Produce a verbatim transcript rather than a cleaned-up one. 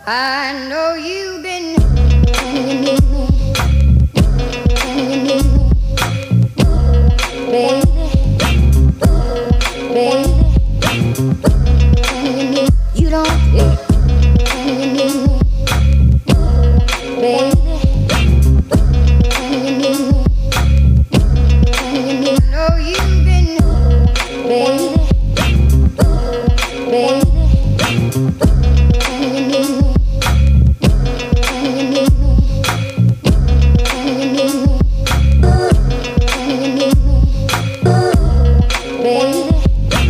I know you've been. Can you need me? Can you need me? Baby.